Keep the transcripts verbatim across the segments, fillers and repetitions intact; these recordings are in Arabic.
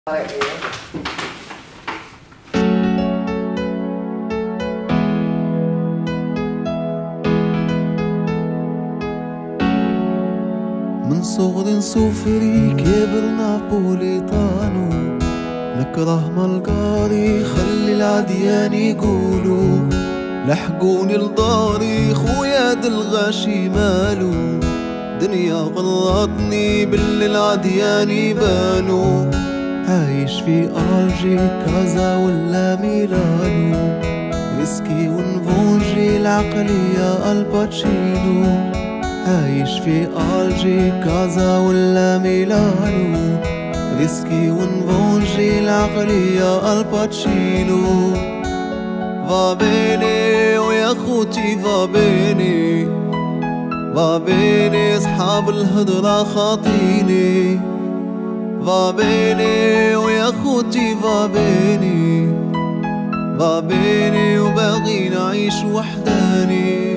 من صغر نسوفري كبر نابوليطانو، نكره مالقاري خلي العديان يقولوا، لحقوني لداري خويا دلغاشي مالو، دنيا غلطني باللي العديان يبانو، عايش في ألجي كازا ولا ميلانو، ريسكي ونفونجي العقلية الباتشينو، عايش في ألجي كازا ولا ميلانو، ريسكي ونفونجي العقلية الباتشينو. va bene ويا خوتي va bene va bene اصحاب الهضرة خاطيني va bene ويا خوتي va bene va bene وباغي نعيش وحداني.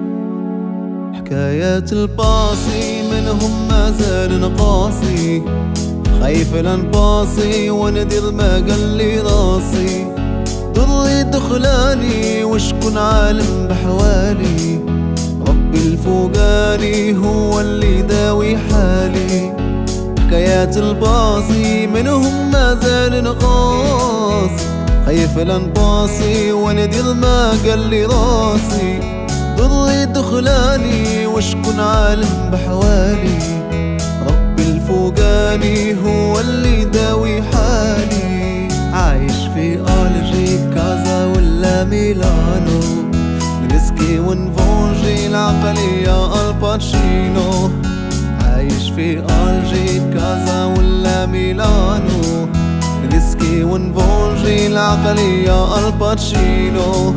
حكايات الباصي منهم مازال نقاصي، خايف لنباصي وندير ما قال لي راسي، ضري دخلاني وشكون عالم بحوالي، ربي الفوقاني هو اللي داوي حالي. حكايات الباصي منهم مازال نقاص، خايف لنباصي وندير ما قال لي راسي، ضري دخلاني وشكون عالم بحوالي، ربي الفوقاني هو اللي داوي حالي. عايش في ألجي كازا ولا ميلانو، ريسكي ونفونجي العقلية الباتشينو، عايش في ألجي كازا ولا ميلانو، ريسكي ونفونجي العقلية الباتشينو.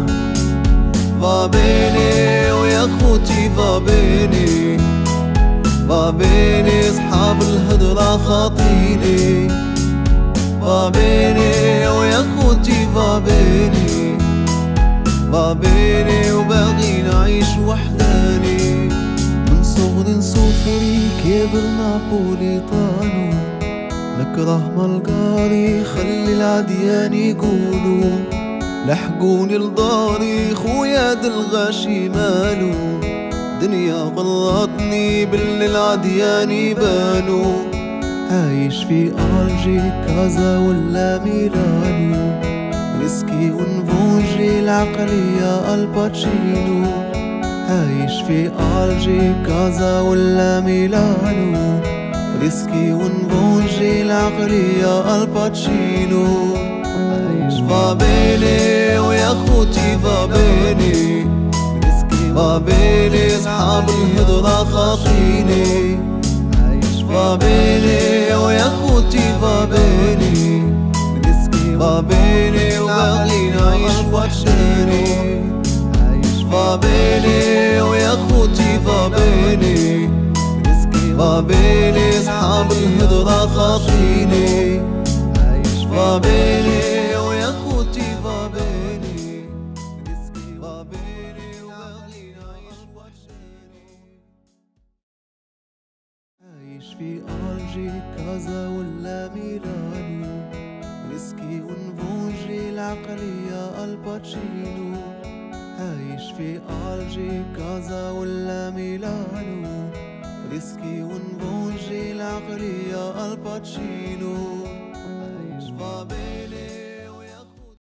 va bene ويا خوتي va bene va bene اصحاب الهضرة خاطيني va bene ويا خوتي va bene va bene وباغي نعيش وحداني. من صغر نسوفري كبر نابوليطانو، نكره مالقاري خلي العديان يقولوا، لحقوني لداري خويا دلغاشي مالو، دنيا غلطني باللي العديان يبانو، عايش في ألجي كازا ولا ميلانو، ريسكي ونفونجي العقلية الباتشينو، عايش في ألجي كازا ولا ميلانو، ريسكي ونفونجي العقلية الباتشينو. va bene ويا خوتي va bene va bene اصحاب الهضرة خاطيني va bene ويا خوتي va bene va bene وباغي نعيش وحداني. va bene ويا خوتي va bene va bene اصحاب الهضرة خاطيني va bene ويا خوتي va bene va bene وباغي نعيش وحداني. عايش في ألجي كازا ولا ميلانو، ريسكي ونفونجي العقلية الباتشينو، عايش في ألجي كازا ولا ميلانو، ريسكي ونفونجي العقلية الباتشينو.